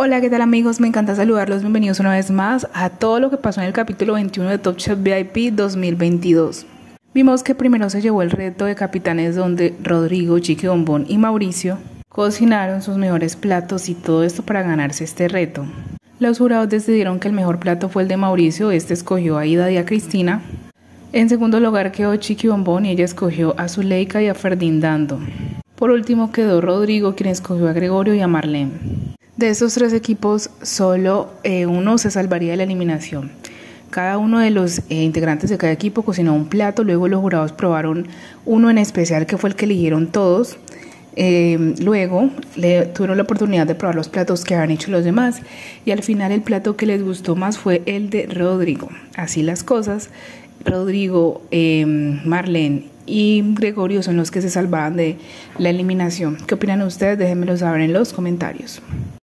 Hola, ¿qué tal amigos? Me encanta saludarlos. Bienvenidos una vez más a todo lo que pasó en el capítulo 21 de Top Chef VIP 2022. Vimos que primero se llevó el reto de capitanes donde Rodrigo, Chiqui Bombón y Mauricio cocinaron sus mejores platos y todo esto para ganarse este reto. Los jurados decidieron que el mejor plato fue el de Mauricio. Este escogió a Ida y a Cristina. En segundo lugar quedó Chiqui Bombón y ella escogió a Zuleika y a Ferdindando. Por último quedó Rodrigo, quien escogió a Gregorio y a Marlene. De estos tres equipos, solo uno se salvaría de la eliminación. Cada uno de los integrantes de cada equipo cocinó un plato, luego los jurados probaron uno en especial que fue el que eligieron todos. Luego tuvieron la oportunidad de probar los platos que habían hecho los demás y al final el plato que les gustó más fue el de Rodrigo. Así las cosas, Rodrigo, Marlene y Gregorio son los que se salvaban de la eliminación. ¿Qué opinan ustedes? Déjenmelo saber en los comentarios.